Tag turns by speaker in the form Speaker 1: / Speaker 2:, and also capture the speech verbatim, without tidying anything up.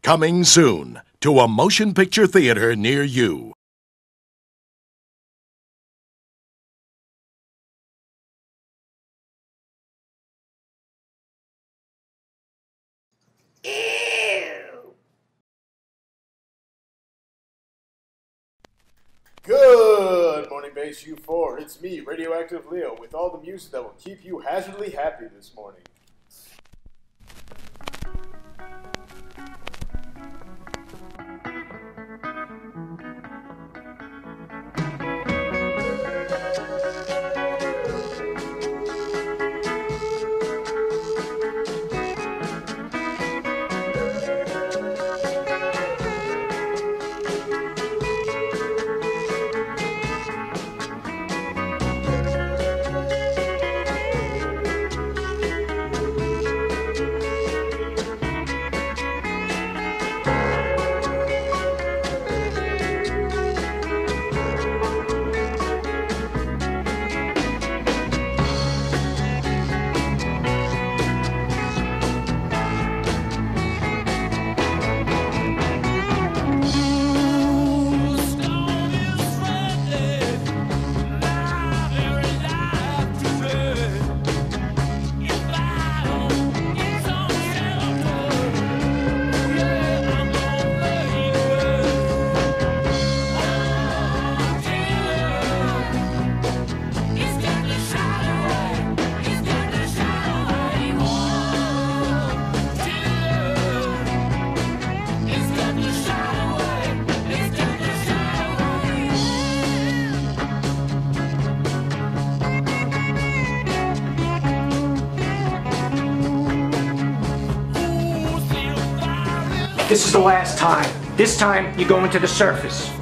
Speaker 1: Coming soon to a motion picture theater near you.
Speaker 2: Good morning, Base U four. It's me, Radioactive Leo, with all the music that will keep you hazardly happy this morning.
Speaker 3: This is the last time. This time, you go into the surface.